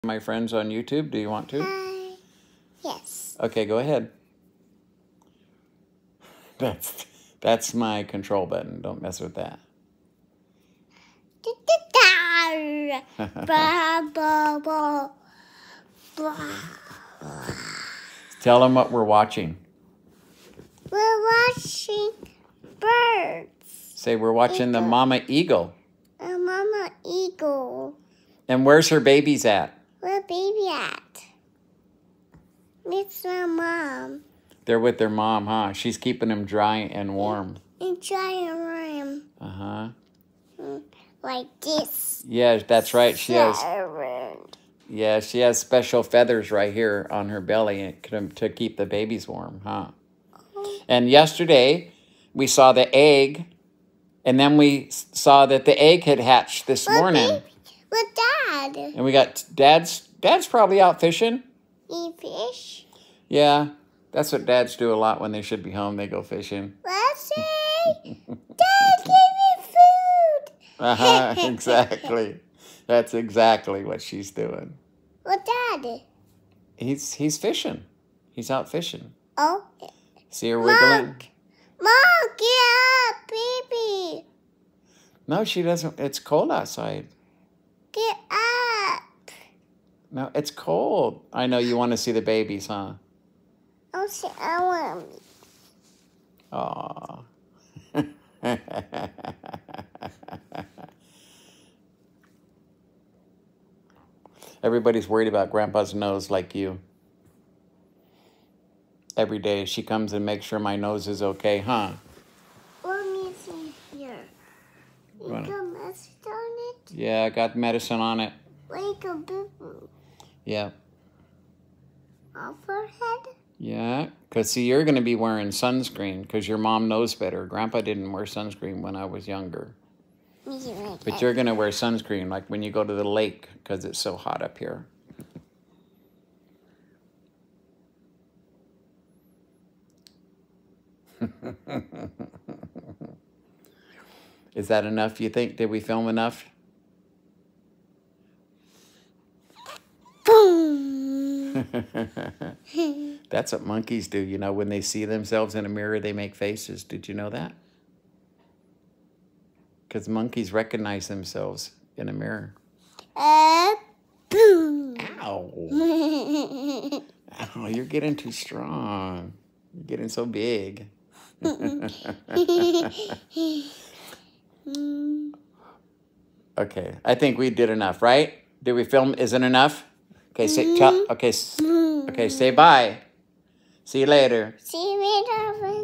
My friends on YouTube. Do you want to? Yes. Okay, go ahead. That's my control button. Don't mess with that. Tell them what we're watching. We're watching birds. Say we're watching the mama eagle. A mama eagle. And where's her babies at? Where baby at? It's my mom. They're with their mom, huh? She's keeping them dry and warm. And dry and warm. Uh-huh. Like this. Yeah, that's right. She has special feathers right here on her belly to keep the babies warm, huh? And yesterday, we saw the egg, and then we saw that the egg had hatched this morning. With Dad. And we got Dad's probably out fishing. Eat fish? Yeah, that's what dads do a lot when they should be home. They go fishing. Lassie, Dad, give me food. Exactly. That's exactly what she's doing. What, Dad? He's fishing. He's out fishing. Oh. See her wiggling? Mom, get up, baby. No, she doesn't. It's cold outside. Get up. No, it's cold. I know you want to see the babies, huh? Oh, shit, I want to. Aw. Everybody's worried about Grandpa's nose like you. Every day she comes and makes sure my nose is okay, huh? Let me see here. You got medicine on it? Yeah, I got medicine on it. Like a boo-boo. Yeah. On forehead? Yeah, because see, you're going to be wearing sunscreen because your mom knows better. Grandpa didn't wear sunscreen when I was younger. But you're going to wear sunscreen like when you go to the lake because it's so hot up here. Is that enough, you think? Did we film enough? Boom! That's what monkeys do. You know, when they see themselves in a mirror, they make faces. Did you know that? Because monkeys recognize themselves in a mirror. Boom! Ow! Ow, you're getting too strong. You're getting so big. Okay, I think we did enough, right? Did we film? Is it enough? Okay, say bye. See you later. See you later.